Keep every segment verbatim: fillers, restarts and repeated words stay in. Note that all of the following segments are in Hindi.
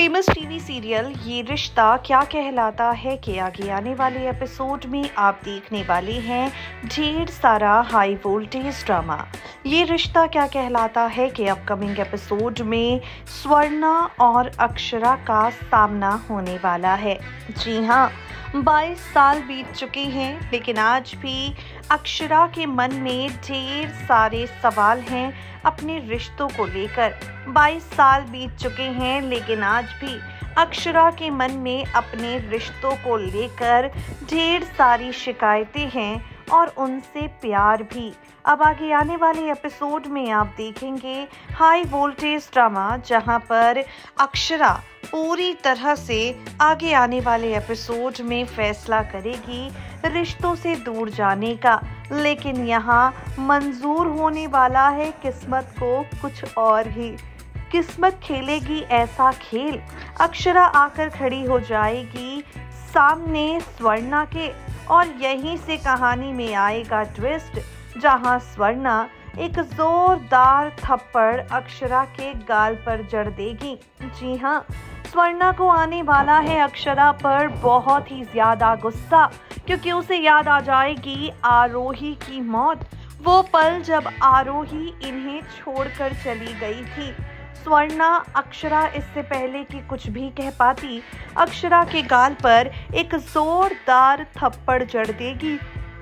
फेमस टीवी सीरियल ये रिश्ता क्या कहलाता है के आगे आने वाले एपिसोड में आप देखने वाले हैं ढेर सारा हाई वोल्टेज ड्रामा। ये रिश्ता क्या कहलाता है कि अपकमिंग एपिसोड में स्वर्णा और अक्षरा का सामना होने वाला है। जी हाँ, बाईस साल बीत चुके हैं, लेकिन आज भी अक्षरा के मन में ढेर सारे सवाल हैं अपने रिश्तों को लेकर। बाईस साल बीत चुके हैं, लेकिन आज भी अक्षरा के मन में अपने रिश्तों को लेकर ढेर सारी शिकायतें हैं और उनसे प्यार भी। अब आगे आने वाले एपिसोड में आप देखेंगे हाई वोल्टेज ड्रामा, जहां पर अक्षरा पूरी तरह से आगे आने वाले एपिसोड में फैसला करेगी रिश्तों से दूर जाने का, लेकिन यहाँ मंजूर होने वाला है किस्मत को कुछ और ही। किस्मत खेलेगी ऐसा खेल, अक्षरा आकर खड़ी हो जाएगी सामने स्वर्णा के, और यहीं से कहानी में आएगा ट्विस्ट, जहां स्वर्णा एक जोरदार थप्पड़ अक्षरा के गाल पर जड़ देगी। जी हाँ, स्वर्णा को आने वाला है अक्षरा पर बहुत ही ज्यादा गुस्सा, क्योंकि उसे याद आ जाएगी आरोही की मौत, वो पल जब आरोही इन्हें छोड़कर चली गई थी। स्वर्णा अक्षरा इससे पहले कि कुछ भी कह पाती, अक्षरा के गाल पर एक जोरदार थप्पड़ जड़ देगी।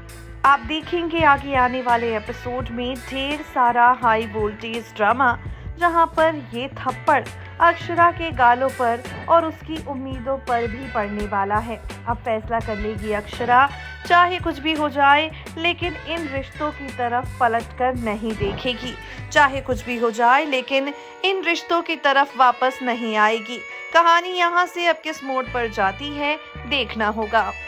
आप देखेंगे आगे आने वाले एपिसोड में ढेर सारा हाई वोल्टेज ड्रामा, जहां पर ये थप्पड़ अक्षरा के गालों पर और उसकी उम्मीदों पर भी पड़ने वाला है। अब फैसला कर लेगी अक्षरा, चाहे कुछ भी हो जाए, लेकिन इन रिश्तों की तरफ पलटकर नहीं देखेगी। चाहे कुछ भी हो जाए, लेकिन इन रिश्तों की तरफ वापस नहीं आएगी। कहानी यहाँ से अब किस मोड़ पर जाती है, देखना होगा।